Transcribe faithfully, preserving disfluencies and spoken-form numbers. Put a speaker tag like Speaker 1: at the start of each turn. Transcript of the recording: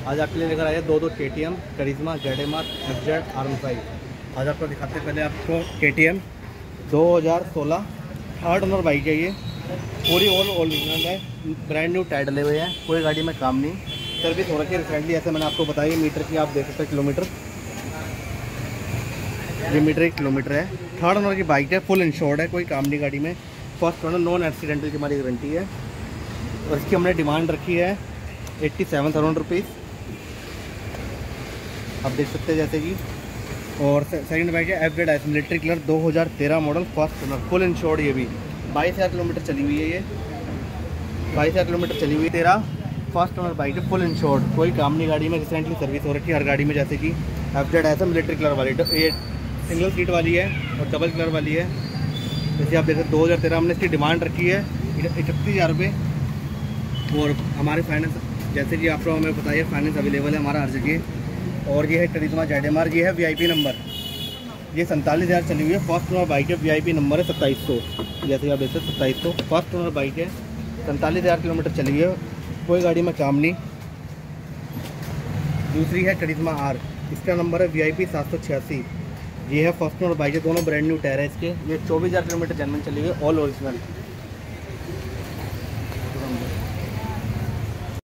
Speaker 1: आज आपके लिए लेकर आए दो दो K T M Karizma, Z M R, F Z, R one five. आज आपको दिखाते हैं पहले आपको के टी एम दो हज़ार सोलह थर्ड ओनर बाइक है। ये पूरी ऑल ओरिजिनल है, ब्रांड न्यू टायर डले हुए हैं, कोई गाड़ी में काम नहीं, सर्विस हो रखी है रिसेंटली। ऐसे मैंने आपको बताया मीटर की, आप देख सकते हैं किलोमीटर, ये मीटर एक किलोमीटर है। थर्ड ओनर की बाइक है, फुल इंश्योर्ड है, कोई काम नहीं गाड़ी में। फर्स्ट ओनर, नॉन एक्सीडेंटल की हमारी गारंटी है। और इसकी हमने डिमांड रखी है एट्टी सेवन थाउजेंड रुपीज़, आप देख सकते हैं जैसे कि। और सेकंड बाइक है F Z S military colour, दो हज़ार तेरह model, first owner, full insured. ये भी बाईस हज़ार किलोमीटर चली हुई है, ये बाईस हज़ार किलोमीटर चली हुई है। तेरह फर्स्ट ओनर बाइक है, फुल इंश्योर्ड, कोई काम नहीं गाड़ी में, रिसेंटली सर्विस हो रखी है हर गाड़ी में। जैसे कि F Z S military colour वाली, ये सिंगल सीट वाली है और डबल कलर वाली है। जैसे आप देखते हैं दो हज़ार तेरह हमने इसकी डिमांड रखी है इकतीस हज़ार रुपये। और हमारे फाइनेंस, जैसे कि आपको हमें बताइए, फाइनेंस अवेलेबल है हमारा हर जगह। और ये है करिश्मा जेड एम आर, ये है वी आई पी नंबर, ये सैंतालीस हज़ार चली हुई है। फर्स्ट ओनर बाइक है, वी आई पी नंबर है सत्ताईस सौ, जैसे आप देखते हैं सत्ताईस सौ फर्स्ट ओनर बाइक है, सैंतालीस हज़ार किलोमीटर चली हुई है, कोई गाड़ी में काम नहीं। दूसरी है करिश्मा आर, इसका नंबर है वी आई पी सात सौ छियासी, ये है फर्स्ट ओनर बाइक है, दोनों ब्रांड न्यू टायर है इसके। ये चौबीस हज़ार किलोमीटर जनरल चली हुई है, ऑल ओरिजिनल।